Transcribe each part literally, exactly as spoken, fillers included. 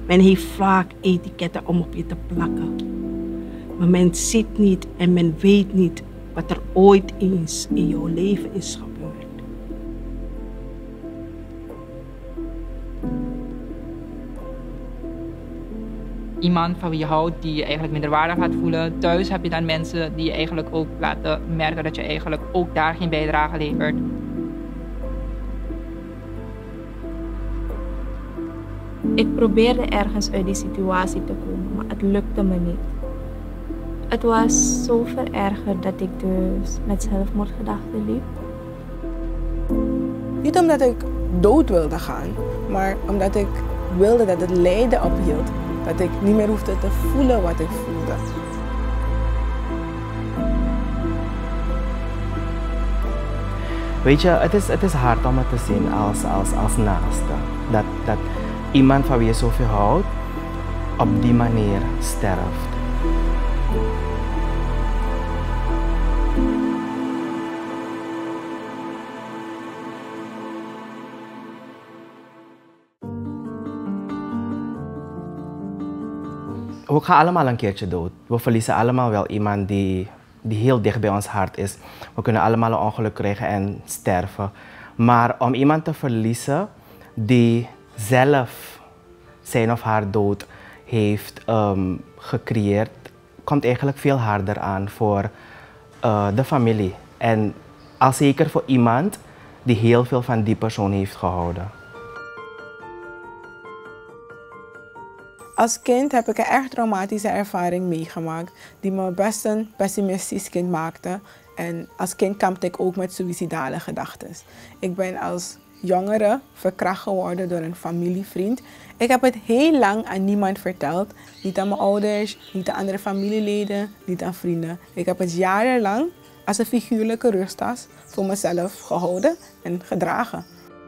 Men heeft vaak etiketten om op je te plakken. Maar men ziet niet en men weet niet wat er ooit eens in jouw leven is gebeurd. Iemand van wie je houdt die je eigenlijk minderwaardig laat voelen. Thuis heb je dan mensen die je eigenlijk ook laten merken dat je eigenlijk ook daar geen bijdrage levert. Ik probeerde ergens uit die situatie te komen, maar het lukte me niet. Het was zo verergerd dat ik dus met zelfmoordgedachten liep. Niet omdat ik dood wilde gaan, maar omdat ik wilde dat het lijden ophield. Dat ik niet meer hoefde te voelen wat ik voelde. Weet je, het is, het is hard om het te zien als, als, als naaste. Dat, dat iemand van wie je zoveel houdt, op die manier sterft. We gaan allemaal een keertje dood. We verliezen allemaal wel iemand die, die heel dicht bij ons hart is. We kunnen allemaal een ongeluk krijgen en sterven. Maar om iemand te verliezen die zelf zijn of haar dood heeft um, gecreëerd, komt eigenlijk veel harder aan voor uh, de familie. En al zeker voor iemand die heel veel van die persoon heeft gehouden. Als kind heb ik een erg traumatische ervaring meegemaakt die me best een pessimistisch kind maakte. En als kind kampte ik ook met suïcidale gedachten. Ik ben als jongere verkracht geworden door een familievriend. Ik heb het heel lang aan niemand verteld. Niet aan mijn ouders, niet aan andere familieleden, niet aan vrienden. Ik heb het jarenlang als een figuurlijke rugtas voor mezelf gehouden en gedragen.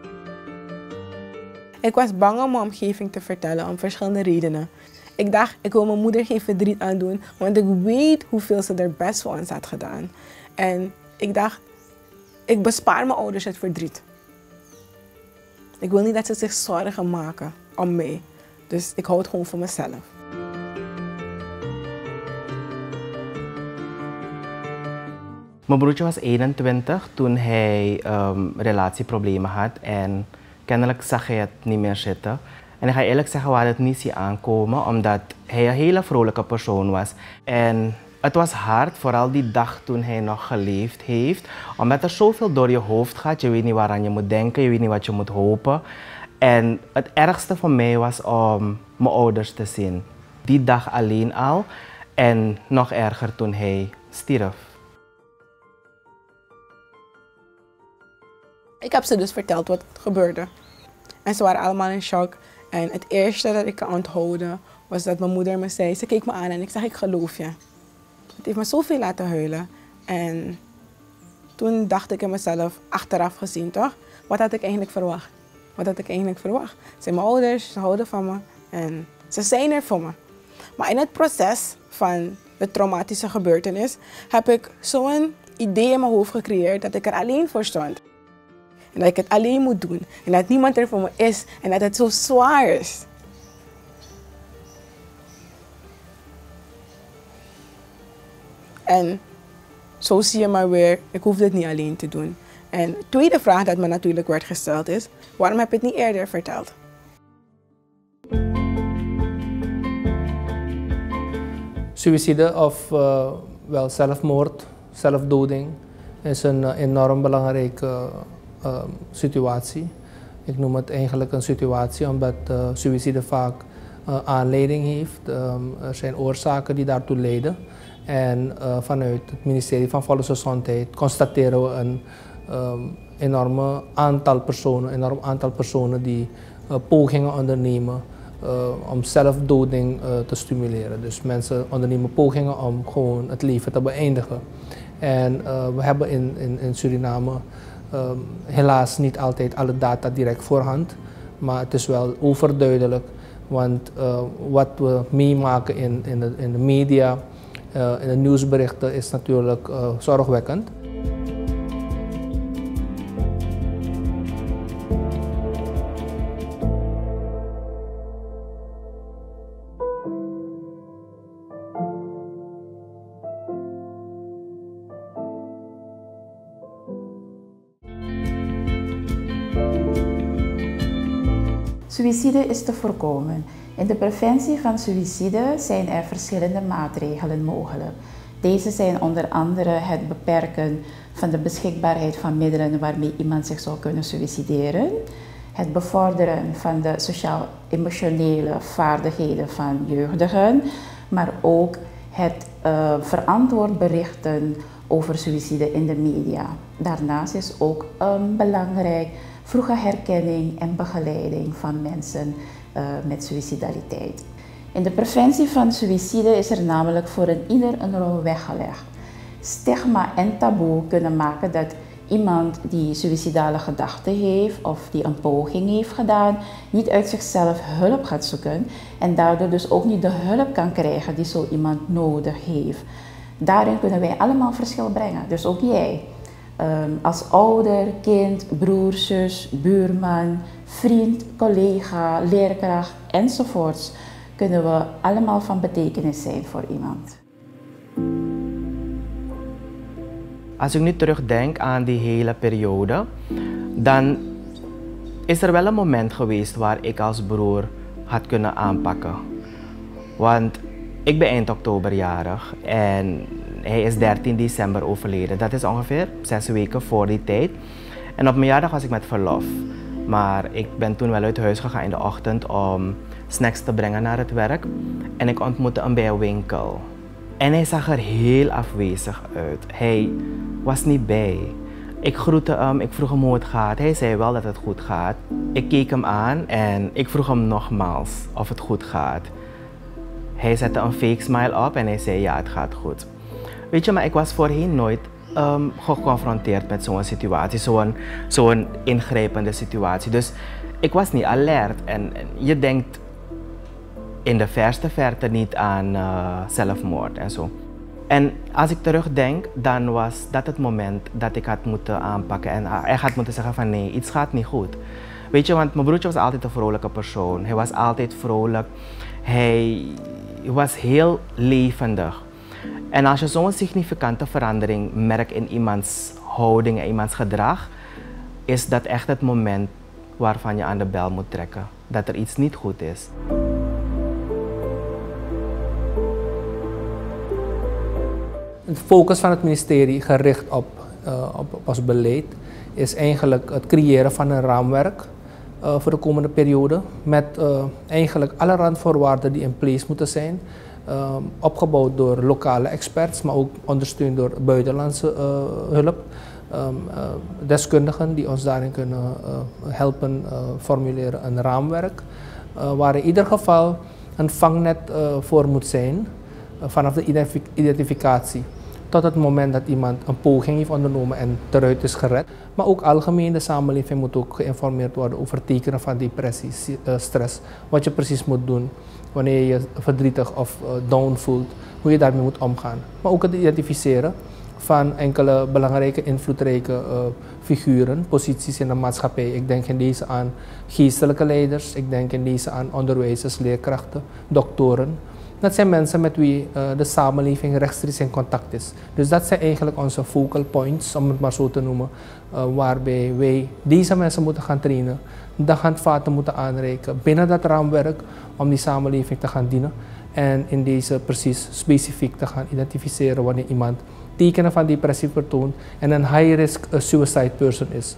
Ik was bang om mijn omgeving te vertellen om verschillende redenen. Ik dacht, ik wil mijn moeder geen verdriet aandoen, want ik weet hoeveel ze er best voor ons had gedaan. En ik dacht, ik bespaar mijn ouders het verdriet. Ik wil niet dat ze zich zorgen maken om mij. Dus ik hou het gewoon voor mezelf. Mijn broertje was eenentwintig toen hij um, relatieproblemen had en kennelijk zag hij het niet meer zitten. En ik ga eerlijk zeggen, we hadden het niet zien aankomen, omdat hij een hele vrolijke persoon was. En het was hard, vooral die dag toen hij nog geleefd heeft, omdat er zoveel door je hoofd gaat. Je weet niet waaraan je moet denken, je weet niet wat je moet hopen. En het ergste voor mij was om mijn ouders te zien. Die dag alleen al en nog erger toen hij stierf. Ik heb ze dus verteld wat gebeurde. En ze waren allemaal in shock. En het eerste dat ik kan onthouden was dat mijn moeder me zei, ze keek me aan en ik zeg, ik geloof je. Het heeft me zoveel laten huilen. En toen dacht ik in mezelf, achteraf gezien toch, wat had ik eigenlijk verwacht? Wat had ik eigenlijk verwacht? Het zijn mijn ouders, ze houden van me en ze zijn er voor me. Maar in het proces van de traumatische gebeurtenis heb ik zo'n idee in mijn hoofd gecreëerd dat ik er alleen voor stond. En dat ik het alleen moet doen. En dat niemand er voor me is. En dat het zo zwaar is. En zo zie je maar weer, ik hoef dit niet alleen te doen. En de tweede vraag dat me natuurlijk werd gesteld is, waarom heb je het niet eerder verteld? Suïcide of uh, wel zelfmoord, zelfdoding is een uh, enorm belangrijke uh, situatie. Ik noem het eigenlijk een situatie omdat uh, suïcide vaak uh, aanleiding heeft. Um, er zijn oorzaken die daartoe leiden. En uh, vanuit het ministerie van Volksgezondheid constateren we een um, enorme aantal personen, enorm aantal personen die uh, pogingen ondernemen uh, om zelfdoding uh, te stimuleren. Dus mensen ondernemen pogingen om gewoon het leven te beëindigen. En uh, we hebben in, in, in Suriname um, helaas niet altijd alle data direct voorhand, maar het is wel overduidelijk, want uh, wat we meemaken in, in, de, in de media, uh, in de nieuwsberichten is natuurlijk uh, zorgwekkend. Suïcide is te voorkomen. In de preventie van suïcide zijn er verschillende maatregelen mogelijk. Deze zijn onder andere het beperken van de beschikbaarheid van middelen waarmee iemand zich zou kunnen suïcideren, het bevorderen van de sociaal-emotionele vaardigheden van jeugdigen, maar ook het uh, verantwoord berichten over suïcide in de media. Daarnaast is ook um, belangrijk vroege herkenning en begeleiding van mensen uh, met suïcidaliteit. In de preventie van suïcide is er namelijk voor een ieder een rol weggelegd. Stigma en taboe kunnen maken dat iemand die suïcidale gedachten heeft of die een poging heeft gedaan, niet uit zichzelf hulp gaat zoeken en daardoor dus ook niet de hulp kan krijgen die zo iemand nodig heeft. Daarin kunnen wij allemaal verschil brengen, dus ook jij. Um, als ouder, kind, broer, zus, buurman, vriend, collega, leerkracht enzovoorts kunnen we allemaal van betekenis zijn voor iemand. Als ik nu terugdenk aan die hele periode, dan is er wel een moment geweest waar ik als broer had kunnen aanpakken. Want ik ben eind oktober jarig en hij is dertien december overleden. Dat is ongeveer zes weken voor die tijd. En op mijn jaardag was ik met verlof. Maar ik ben toen wel uit huis gegaan in de ochtend om snacks te brengen naar het werk. En ik ontmoette hem bij een winkel. En hij zag er heel afwezig uit. Hij was niet bij. Ik groette hem, ik vroeg hem hoe het gaat. Hij zei wel dat het goed gaat. Ik keek hem aan en ik vroeg hem nogmaals of het goed gaat. Hij zette een fake smile op en hij zei ja, het gaat goed. Weet je, maar ik was voorheen nooit um, geconfronteerd met zo'n situatie, zo'n zo'n ingrijpende situatie. Dus ik was niet alert en, en je denkt in de verste verte niet aan uh, zelfmoord en zo. En als ik terugdenk, dan was dat het moment dat ik had moeten aanpakken en uh, hij had moeten zeggen van nee, iets gaat niet goed. Weet je, want mijn broertje was altijd een vrolijke persoon. Hij was altijd vrolijk. Hij was heel levendig. En als je zo'n significante verandering merkt in iemands houding en iemands gedrag, is dat echt het moment waarvan je aan de bel moet trekken. Dat er iets niet goed is. Het focus van het ministerie gericht op, uh, op ons beleid is eigenlijk het creëren van een raamwerk uh, voor de komende periode met uh, eigenlijk alle randvoorwaarden die in place moeten zijn. Uh, opgebouwd door lokale experts, maar ook ondersteund door buitenlandse uh, hulp. Um, uh, deskundigen die ons daarin kunnen uh, helpen uh, formuleren een raamwerk. Uh, waar in ieder geval een vangnet uh, voor moet zijn uh, vanaf de identif identificatie tot het moment dat iemand een poging heeft ondernomen en eruit is gered. Maar ook algemeen de samenleving moet ook geïnformeerd worden over tekenen van depressie, uh, stress, wat je precies moet doen wanneer je je verdrietig of uh, down voelt, hoe je daarmee moet omgaan. Maar ook het identificeren van enkele belangrijke invloedrijke uh, figuren, posities in de maatschappij. Ik denk in deze aan geestelijke leiders, ik denk in deze aan onderwijzers, leerkrachten, doktoren. Dat zijn mensen met wie uh, de samenleving rechtstreeks in contact is. Dus dat zijn eigenlijk onze focal points, om het maar zo te noemen, uh, waarbij wij deze mensen moeten gaan trainen, de handvaten moeten aanreiken binnen dat raamwerk om die samenleving te gaan dienen en in deze precies specifiek te gaan identificeren wanneer iemand tekenen van depressie vertoont en een high-risk uh, suicide person is.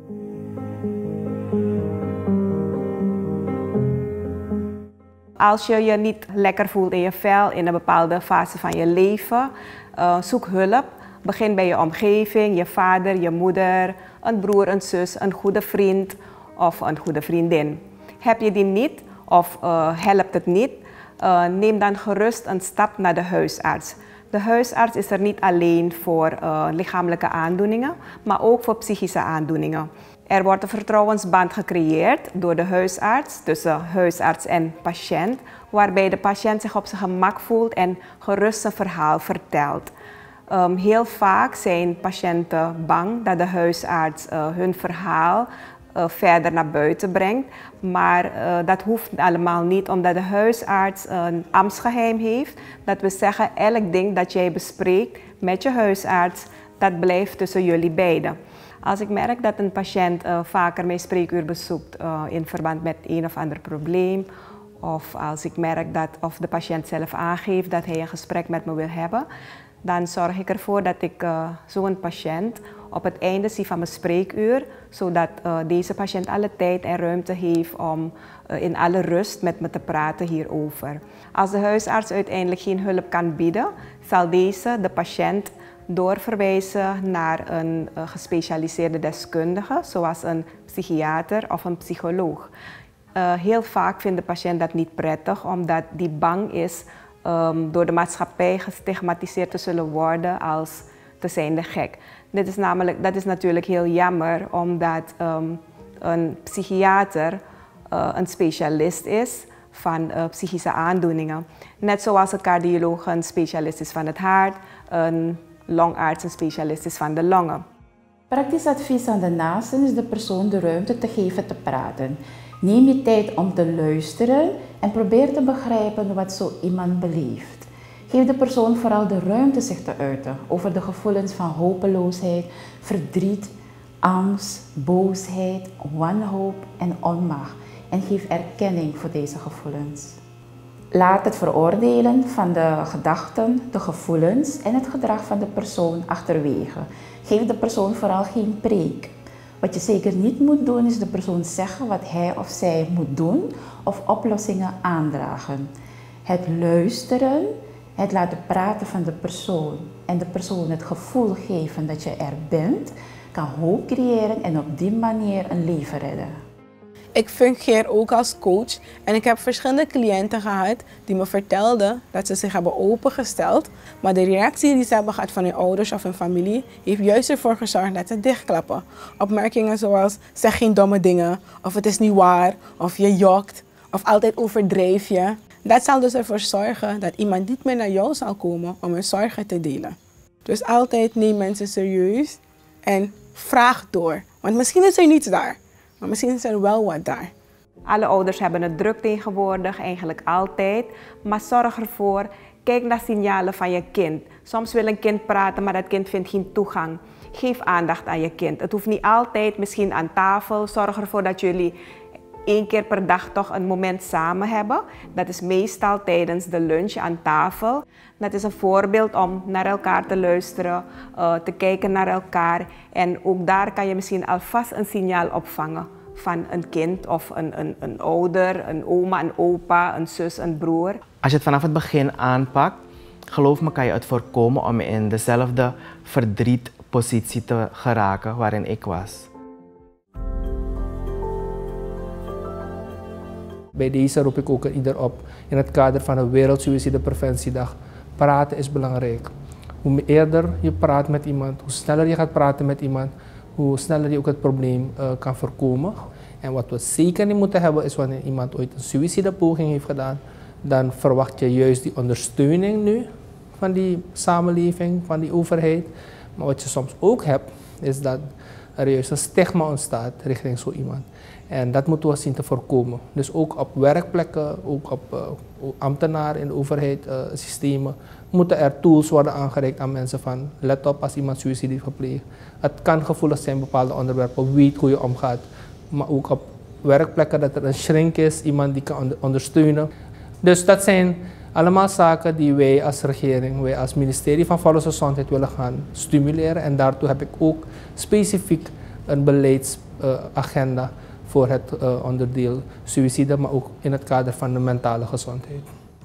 Als je je niet lekker voelt in je vel in een bepaalde fase van je leven, uh, zoek hulp. Begin bij je omgeving, je vader, je moeder, een broer, een zus, een goede vriend of een goede vriendin. Heb je die niet of uh, helpt het niet, uh, neem dan gerust een stap naar de huisarts. De huisarts is er niet alleen voor uh, lichamelijke aandoeningen, maar ook voor psychische aandoeningen. Er wordt een vertrouwensband gecreëerd door de huisarts, tussen huisarts en patiënt, waarbij de patiënt zich op zijn gemak voelt en gerust zijn verhaal vertelt. Um, heel vaak zijn patiënten bang dat de huisarts uh, hun verhaal uh, verder naar buiten brengt, maar uh, dat hoeft allemaal niet, omdat de huisarts een ambtsgeheim heeft. Dat we zeggen, elk ding dat jij bespreekt met je huisarts, dat blijft tussen jullie beiden. Als ik merk dat een patiënt uh, vaker mijn spreekuur bezoekt uh, in verband met een of ander probleem, of als ik merk dat of de patiënt zelf aangeeft dat hij een gesprek met me wil hebben, dan zorg ik ervoor dat ik uh, zo'n patiënt op het einde zie van mijn spreekuur, zodat uh, deze patiënt alle tijd en ruimte heeft om uh, in alle rust met me te praten hierover. Als de huisarts uiteindelijk geen hulp kan bieden, zal deze de patiënt doorverwijzen naar een uh, gespecialiseerde deskundige, zoals een psychiater of een psycholoog. Uh, heel vaak vindt de patiënt dat niet prettig, omdat die bang is um, door de maatschappij gestigmatiseerd te zullen worden als te zijnde gek. Dit is namelijk, dat is natuurlijk heel jammer, omdat um, een psychiater uh, een specialist is van uh, psychische aandoeningen. Net zoals een cardioloog een specialist is van het hart, een longarts een specialist is van de longen. Praktisch advies aan de naasten is de persoon de ruimte te geven te praten. Neem je tijd om te luisteren en probeer te begrijpen wat zo iemand beleeft. Geef de persoon vooral de ruimte zich te uiten over de gevoelens van hopeloosheid, verdriet, angst, boosheid, wanhoop en onmacht. En geef erkenning voor deze gevoelens. Laat het veroordelen van de gedachten, de gevoelens en het gedrag van de persoon achterwege. Geef de persoon vooral geen preek. Wat je zeker niet moet doen is de persoon zeggen wat hij of zij moet doen of oplossingen aandragen. Het luisteren, het laten praten van de persoon en de persoon het gevoel geven dat je er bent, kan hoop creëren en op die manier een leven redden. Ik fungeer ook als coach en ik heb verschillende cliënten gehad die me vertelden dat ze zich hebben opengesteld, maar de reactie die ze hebben gehad van hun ouders of hun familie heeft juist ervoor gezorgd dat ze dichtklappen. Opmerkingen zoals zeg geen domme dingen, of het is niet waar, of je jokt, of altijd overdrijf je. Dat zal dus ervoor zorgen dat iemand niet meer naar jou zal komen om hun zorgen te delen. Dus altijd neem mensen serieus en vraag door, want misschien is er niets daar. Maar misschien is er wel wat daar. Alle ouders hebben het druk tegenwoordig, eigenlijk altijd. Maar zorg ervoor, kijk naar signalen van je kind. Soms wil een kind praten, maar dat kind vindt geen toegang. Geef aandacht aan je kind. Het hoeft niet altijd, misschien aan tafel. Zorg ervoor dat jullie één keer per dag toch een moment samen hebben. Dat is meestal tijdens de lunch aan tafel. Dat is een voorbeeld om naar elkaar te luisteren, uh, te kijken naar elkaar. En ook daar kan je misschien alvast een signaal opvangen van een kind of een, een, een ouder, een oma, een opa, een zus, een broer. Als je het vanaf het begin aanpakt, geloof me, kan je het voorkomen om in dezelfde verdrietpositie te geraken waarin ik was. Bij deze roep ik ook ieder op in het kader van de Wereldsuïcidepreventiedag. Praten is belangrijk. Hoe eerder je praat met iemand, hoe sneller je gaat praten met iemand, hoe sneller je ook het probleem uh, kan voorkomen. En wat we zeker niet moeten hebben is wanneer iemand ooit een suïcidepoging heeft gedaan, dan verwacht je juist die ondersteuning nu van die samenleving, van die overheid. Maar wat je soms ook hebt, is dat er juist een stigma ontstaat richting zo iemand. En dat moeten we zien te voorkomen. Dus ook op werkplekken, ook op uh, ambtenaren in de overheid, uh, systemen, moeten er tools worden aangereikt aan mensen van let op als iemand suïcide heeft gepleegd. Het kan gevoelig zijn, bepaalde onderwerpen, weet hoe je omgaat. Maar ook op werkplekken dat er een shrink is, iemand die kan ondersteunen. Dus dat zijn allemaal zaken die wij als regering, wij als ministerie van Volksgezondheid willen gaan stimuleren. En daartoe heb ik ook specifiek een beleidsagenda uh, voor het uh, onderdeel suïcide, maar ook in het kader van de mentale gezondheid.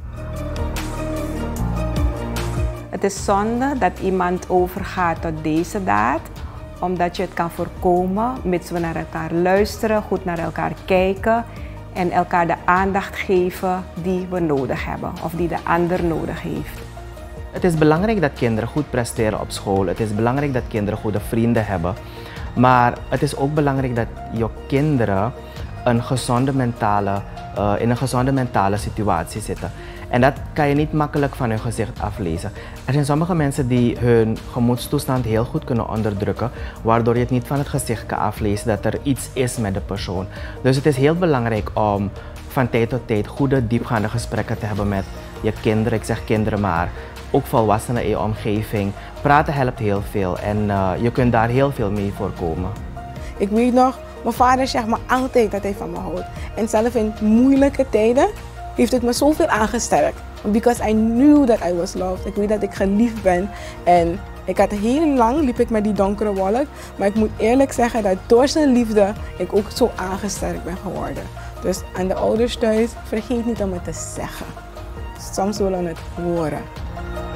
Het is zonde dat iemand overgaat tot deze daad, omdat je het kan voorkomen mits we naar elkaar luisteren, goed naar elkaar kijken en elkaar de aandacht geven die we nodig hebben of die de ander nodig heeft. Het is belangrijk dat kinderen goed presteren op school. Het is belangrijk dat kinderen goede vrienden hebben. Maar het is ook belangrijk dat je kinderen een gezonde mentale, uh, in een gezonde mentale situatie zitten. En dat kan je niet makkelijk van hun gezicht aflezen. Er zijn sommige mensen die hun gemoedstoestand heel goed kunnen onderdrukken, waardoor je het niet van het gezicht kan aflezen dat er iets is met de persoon. Dus het is heel belangrijk om van tijd tot tijd goede, diepgaande gesprekken te hebben met je kinderen. Ik zeg kinderen maar, ook volwassenen in je omgeving. Praten helpt heel veel en uh, je kunt daar heel veel mee voorkomen. Ik weet nog, mijn vader zegt me altijd dat hij van me houdt. En zelfs in moeilijke tijden heeft het me zoveel aangesterkt. Because I knew that I was loved. Ik weet dat ik geliefd ben. En ik had heel lang liep ik met die donkere wolk. Maar ik moet eerlijk zeggen dat door zijn liefde ik ook zo aangesterkt ben geworden. Dus aan de ouders thuis, vergeet niet om het te zeggen. Soms willen we het horen.